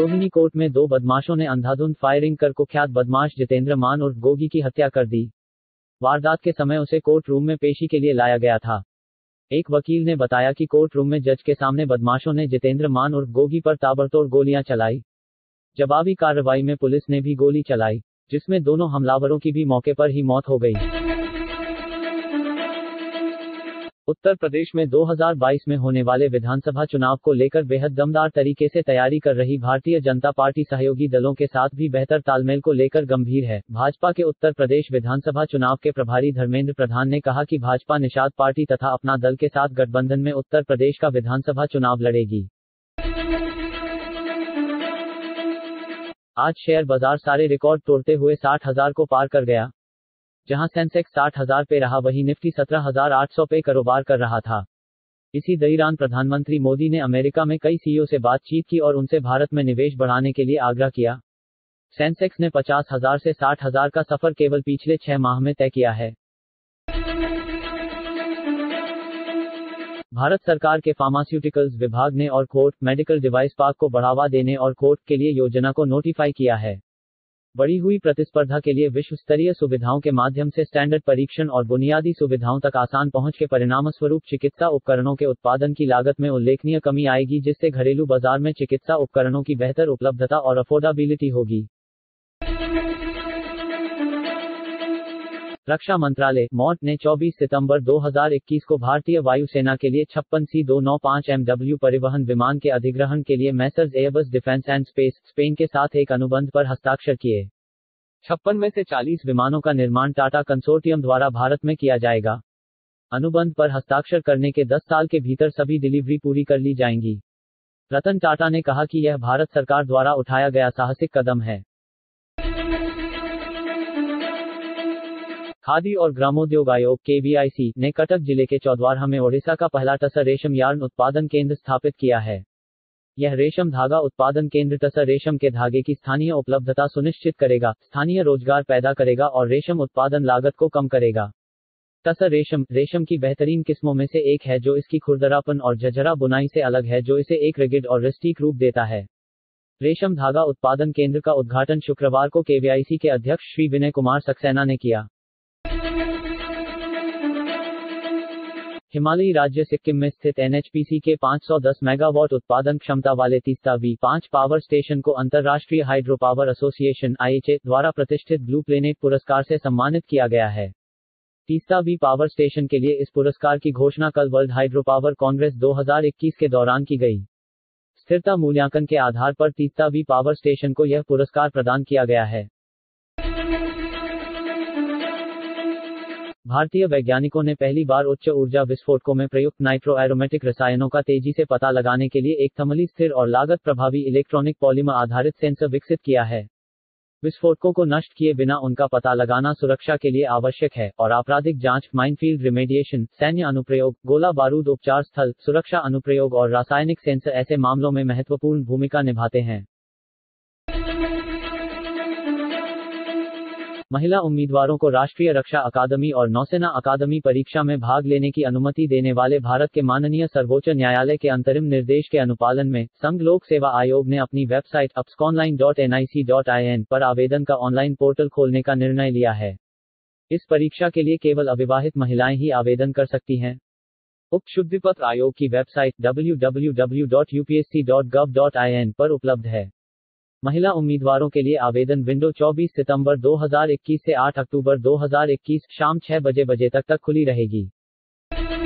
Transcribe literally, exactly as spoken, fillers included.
Rohini court में दो बदमाशों ने अंधाधुंध फायरिंग कर कुख्यात बदमाश जितेंद्र मान उर्फ गोगी की हत्या कर दी। वारदात के समय उसे कोर्ट रूम में पेशी के लिए लाया गया था। एक वकील ने बताया कि कोर्ट रूम में जज के सामने बदमाशों ने जितेंद्र मान उर्फ गोगी पर ताबड़तोड़ गोलियां चलाई। जवाबी कार्रवाई में पुलिस ने भी गोली चलाई, जिसमें दोनों हमलावरों की भी मौके पर ही मौत हो गई। उत्तर प्रदेश में दो हज़ार बाईस में होने वाले विधानसभा चुनाव को लेकर बेहद दमदार तरीके से तैयारी कर रही भारतीय जनता पार्टी सहयोगी दलों के साथ भी बेहतर तालमेल को लेकर गंभीर है। भाजपा के उत्तर प्रदेश विधानसभा चुनाव के प्रभारी धर्मेंद्र प्रधान ने कहा कि भाजपा निषाद पार्टी तथा अपना दल के साथ गठबंधन में उत्तर प्रदेश का विधानसभा चुनाव लड़ेगी। आज शेयर बाजार सारे रिकॉर्ड तोड़ते हुए साठ हजार को पार कर गया। जहां सेंसेक्स साठ हजार पे रहा, वहीं निफ्टी सत्रह हजार आठ सौ पे कारोबार कर रहा था। इसी दौरान प्रधानमंत्री मोदी ने अमेरिका में कई सीईओ से बातचीत की और उनसे भारत में निवेश बढ़ाने के लिए आग्रह किया। सेंसेक्स ने पचास हजार से साठ हजार का सफर केवल पिछले छह माह में तय किया है। भारत सरकार के फार्मास्यूटिकल्स विभाग ने और कोर्ट मेडिकल डिवाइस पार्क को बढ़ावा देने और कोर्ट के लिए योजना को नोटिफाई किया है। बढ़ी हुई प्रतिस्पर्धा के लिए विश्व स्तरीय सुविधाओं के माध्यम से स्टैंडर्ड परीक्षण और बुनियादी सुविधाओं तक आसान पहुंच के परिणामस्वरूप चिकित्सा उपकरणों के उत्पादन की लागत में उल्लेखनीय कमी आएगी, जिससे घरेलू बाजार में चिकित्सा उपकरणों की बेहतर उपलब्धता और अफोर्डेबिलिटी होगी। रक्षा मंत्रालय मॉट ने चौबीस सितंबर दो हज़ार इक्कीस को भारतीय वायुसेना के लिए छप्पन सी दो नौ पाँच एम डब्ल्यू परिवहन विमान के अधिग्रहण के लिए Messrs Airbus Defence and Space Spain के साथ एक अनुबंध पर हस्ताक्षर किए। छप्पन में से चालीस विमानों का निर्माण टाटा कंसोर्टियम द्वारा भारत में किया जाएगा। अनुबंध पर हस्ताक्षर करने के दस साल के भीतर सभी डिलीवरी पूरी कर ली जाएंगी। रतन टाटा ने कहा कि यह भारत सरकार द्वारा उठाया गया साहसिक कदम है। खादी और ग्रामोद्योग आयोग के वी आई सी ने कटक जिले के चौद्वारहा में ओडिशा का पहला टसर रेशम यार्न उत्पादन केंद्र स्थापित किया है। यह रेशम धागा उत्पादन केंद्र टसर रेशम के धागे की स्थानीय उपलब्धता सुनिश्चित करेगा, स्थानीय रोजगार पैदा करेगा और रेशम उत्पादन लागत को कम करेगा। टसर रेशम रेशम की बेहतरीन किस्मों में से एक है जो इसकी खुरदरापन और झरझरा बुनाई से अलग है, जो इसे एक रिगिड और रिस्टिक रूप देता है। रेशम धागा उत्पादन केंद्र का उद्घाटन शुक्रवार को के वी आई सी के अध्यक्ष श्री विनय कुमार सक्सेना ने किया। हिमालयी राज्य सिक्किम में स्थित एन एच पी सी के पाँच सौ दस मेगावाट उत्पादन क्षमता वाले तीस्ता वी पाँच पावर स्टेशन को अंतर्राष्ट्रीय hydro power association I H A द्वारा प्रतिष्ठित ब्लू प्लेनेट पुरस्कार से सम्मानित किया गया है। तीस्ता वी पावर स्टेशन के लिए इस पुरस्कार की घोषणा कल वर्ल्ड हाइड्रो पावर कांग्रेस दो हज़ार इक्कीस के दौरान की गई। स्थिरता मूल्यांकन के आधार पर तीस्ता वी पावर स्टेशन को यह पुरस्कार प्रदान किया गया है। भारतीय वैज्ञानिकों ने पहली बार उच्च ऊर्जा विस्फोटकों में प्रयुक्त नाइट्रो एरोमेटिक रसायनों का तेजी से पता लगाने के लिए एक थर्मली स्थिर और लागत प्रभावी इलेक्ट्रॉनिक पॉलीमर आधारित सेंसर विकसित किया है। विस्फोटकों को नष्ट किए बिना उनका पता लगाना सुरक्षा के लिए आवश्यक है और आपराधिक जांच, माइनफील्ड रिमेडिएशन, सैन्य अनुप्रयोग, गोला बारूद उपचार स्थल, सुरक्षा अनुप्रयोग और रासायनिक सेंसर ऐसे मामलों में महत्वपूर्ण भूमिका निभाते हैं। महिला उम्मीदवारों को राष्ट्रीय रक्षा अकादमी और नौसेना अकादमी परीक्षा में भाग लेने की अनुमति देने वाले भारत के माननीय सर्वोच्च न्यायालय के अंतरिम निर्देश के अनुपालन में संघ लोक सेवा आयोग ने अपनी website UPSC online dot N I C dot I N पर आवेदन का ऑनलाइन पोर्टल खोलने का निर्णय लिया है। इस परीक्षा के लिए केवल अविवाहित महिलाएं ही आवेदन कर सकती हैं। उक्त शुद्धिपत्र आयोग की website W W W dot U P S C dot gov dot I N पर उपलब्ध है। महिला उम्मीदवारों के लिए आवेदन विंडो चौबीस सितंबर दो हज़ार इक्कीस से आठ अक्टूबर दो हज़ार इक्कीस शाम छह बजे बजे तक तक खुली रहेगी।